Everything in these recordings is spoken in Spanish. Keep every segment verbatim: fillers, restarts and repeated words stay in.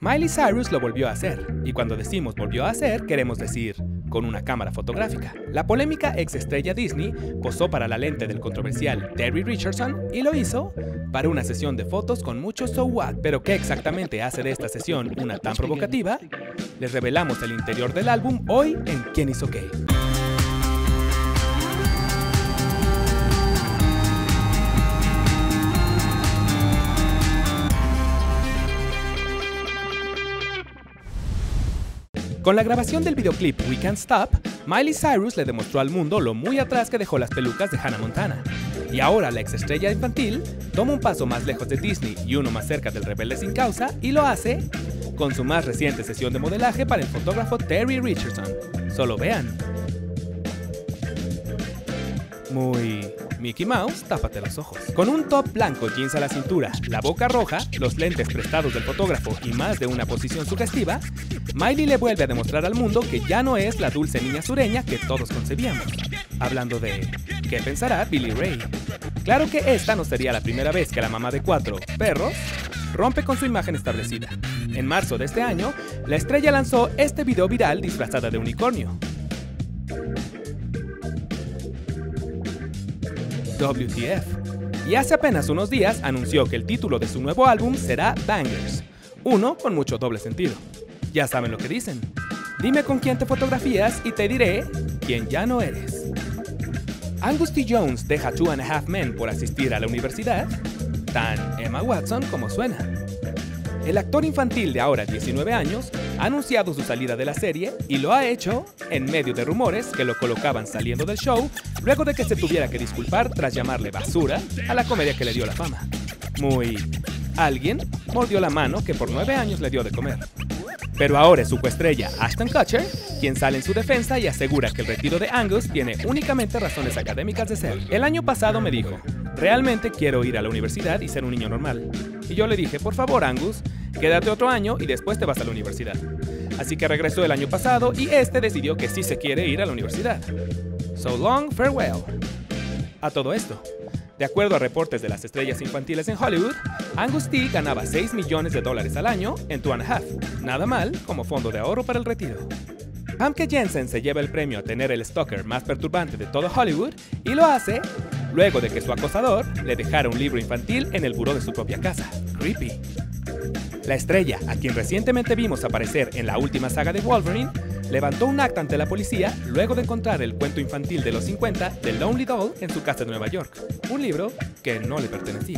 Miley Cyrus lo volvió a hacer, y cuando decimos volvió a hacer, queremos decir con una cámara fotográfica. La polémica ex estrella Disney posó para la lente del controversial Terry Richardson y lo hizo para una sesión de fotos con mucho so what. Pero ¿qué exactamente hace de esta sesión una tan provocativa? Les revelamos el interior del álbum hoy en ¿Quién hizo qué? Con la grabación del videoclip We Can't Stop, Miley Cyrus le demostró al mundo lo muy atrás que dejó las pelucas de Hannah Montana. Y ahora la ex estrella infantil toma un paso más lejos de Disney y uno más cerca del rebelde sin causa, y lo hace con su más reciente sesión de modelaje para el fotógrafo Terry Richardson. Solo vean. Muy Mickey Mouse, tápate los ojos. Con un top blanco, jeans a la cintura, la boca roja, los lentes prestados del fotógrafo y más de una posición sugestiva, Miley le vuelve a demostrar al mundo que ya no es la dulce niña sureña que todos concebíamos. Hablando de ¿qué pensará Billy Ray? Claro que esta no sería la primera vez que la mamá de cuatro perros rompe con su imagen establecida. En marzo de este año, la estrella lanzó este video viral disfrazada de unicornio. W T F. Y hace apenas unos días anunció que el título de su nuevo álbum será Bangers, uno con mucho doble sentido. Ya saben lo que dicen. Dime con quién te fotografías y te diré quién ya no eres. Angus T. Jones deja Two and a Half Men por asistir a la universidad. Tan Emma Watson como suena. El actor infantil de ahora diecinueve años ha anunciado su salida de la serie y lo ha hecho en medio de rumores que lo colocaban saliendo del show luego de que se tuviera que disculpar tras llamarle basura a la comedia que le dio la fama. Muy... alguien mordió la mano que por nueve años le dio de comer. Pero ahora es su coestrella Ashton Kutcher quien sale en su defensa y asegura que el retiro de Angus tiene únicamente razones académicas de ser. El año pasado me dijo, realmente quiero ir a la universidad y ser un niño normal. Y yo le dije, por favor Angus, quédate otro año y después te vas a la universidad. Así que regresó el año pasado y este decidió que sí se quiere ir a la universidad. So long, farewell. A todo esto, de acuerdo a reportes de las estrellas infantiles en Hollywood, Angus T ganaba seis millones de dólares al año en Two and a Half, nada mal como fondo de ahorro para el retiro. Famke Janssen se lleva el premio a tener el stalker más perturbante de todo Hollywood y lo hace luego de que su acosador le dejara un libro infantil en el buró de su propia casa. Creepy. La estrella, a quien recientemente vimos aparecer en la última saga de Wolverine, levantó un acta ante la policía luego de encontrar el cuento infantil de los cincuenta de Lonely Doll en su casa de Nueva York, un libro que no le pertenecía.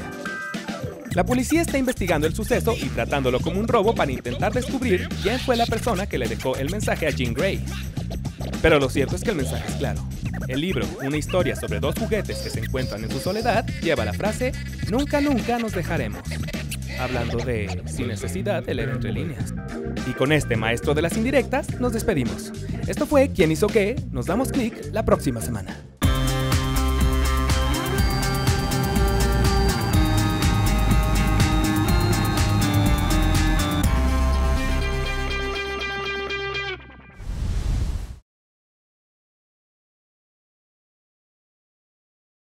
La policía está investigando el suceso y tratándolo como un robo para intentar descubrir quién fue la persona que le dejó el mensaje a Jean Grey. Pero lo cierto es que el mensaje es claro. El libro, una historia sobre dos juguetes que se encuentran en su soledad, lleva la frase «Nunca, nunca nos dejaremos», hablando de sin necesidad de leer entre líneas. Y con este maestro de las indirectas, nos despedimos. Esto fue ¿Quién hizo qué? Nos damos clic la próxima semana.